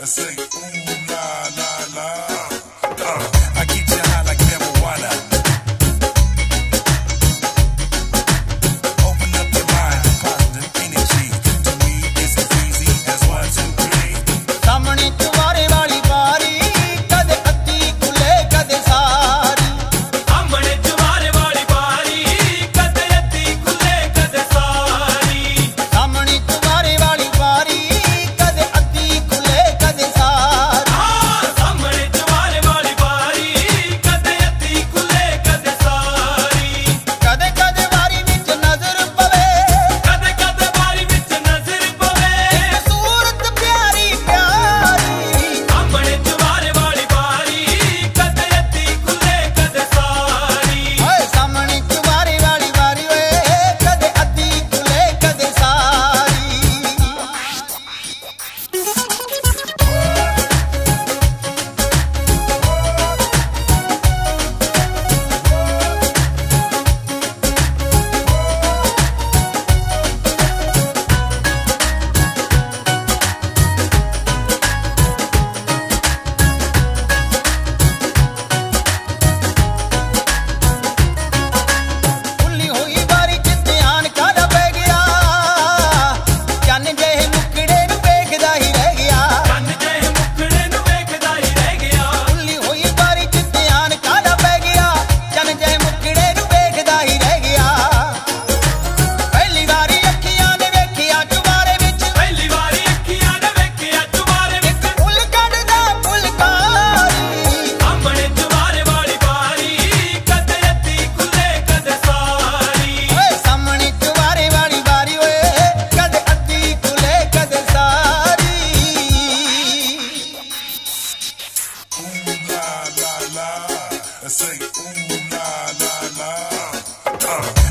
I say ooh la la la. I get you high like marijuana. Open up your mind to positive energy. To me, it's as easy as 1, 2, 3. ਸਾਹਮਣੇ ਚੁਬਾਰੇ ਵਾਲੀ ਬਾਰੀ ਕਦੇ ਅੱਧੀ ਖੁੱਲੇ ਕਦੇ ਸਾਰੀ। ਸਾਹਮਣੇ ਚੁਬਾਰੇ ਵਾਲੀ ਬਾਰੀ ਕਦੇ ਅੱਧੀ ਖੁੱਲੇ ਕਦੇ ਸਾਰੀ। ਸਾਹਮਣੇ ਚੁਬਾਰੇ ਵਾਲੀ ਬਾਰੀ ਕਦੇ ਅੱਧੀ ਖੁੱਲੇ ਕਦੇ ਸਾਰੀ। ਸਾਹਮਣੇ ਚੁਬਾਰੇ ਵਾਲੀ ਬਾਰੀ ਕਦੇ ਅੱਧੀ ਖੁੱਲੇ ਕਦੇ ਸਾਰੀ। ਕਦੇ ਕਦੇ ਵਾਰੀ ਵਿੱਚ ਨਜ਼ਰ ਪਵੇ ਕਦੇ ਕਦੇ ਵਾਰੀ ਵਿੱਚ ਨਜ਼ਰ ਪਵੇ ਸੂਰਤ ਪਿਆਰੀ ਪਿਆਰੀ। ਸਾਹਮਣੇ ਚੁਬਾਰੇ ਵਾਲੀ ਬਾਰੀ ਕਦੇ ਅੱਧੀ ਖੁੱਲੇ ਕਦੇ ਸਾਰੀ। ਓਏ ਸਾਹਮਣੇ ਚੁਬਾਰੇ ਵਾਲੀ ਬਾਰੀ ਓਏ ਕਦੇ ਅੱਧੀ ਖੁੱਲੇ ਕਦੇ ਸਾਰੀ। ਖੁੱਲੀ ਹੋਈ ਬਾਰੀ ਚ ਧਿਆਨ ਕਾਹਦਾ ਪੈ ਗਿਆ ਚੰਨ ਜਿਹੇ ਮੁਕੜੇ ਨੂੰ ਵੇਖਦਾ ਹੀ ਰਹਿ ਗਿਆ। ਕੰਨ ਜਿਹੇ ਮੁਖੜੇ ਨੂੰ ਵੇਖਦਾ ਹੀ ਰਹਿ ਗਿਆ। ਖੁੱਲੀ ਹੋਈ ਬਾਰੀ ਚ ਧਿਆਨ ਕਾਹਦਾ ਪੈ ਗਿਆ ਚੰਨ ਜਿਹੇ ਮੁਕੜੇ ਨੂੰ ਵੇਖਦਾ ਹੀ ਰਹਿ ਗਿਆ। ਪਹਿਲੀ ਵਾਰੀ ਅੱਖੀਆਂ ਨੇ ਵੇਖਿਆ ਚੁਬਾਰੇ ਵਿੱਚ ਪਹਿਲੀ ਵਾਰੀ ਅੱਖੀਆਂ ਨੇ ਵੇਖਿਆ ਚੁਬਾਰੇ ਵਿੱਚ ਫੁੱਲ ਕੱਢਦਾ ਫੁਲਕਾਰੀ। ਸਾਹਮਣੇ ਚੁਬਾਰੇ ਵਾਲੀ ਬਾਰੀ ਕਦੇ ਅੱਧੀ ਖੁੱਲੇ ਕਦੇ ਸਾਰੀ। ਓਏ ਸਾਹਮਣੇ ਚੁਬਾਰੇ ਵਾਲੀ ਬਾਰੀ ਓਏ ਕਦੇ ਅੱਧੀ ਖੁੱਲੇ ਕਦੇ ਸਾਰੀ। Ooh la la la. I say ooh la la la.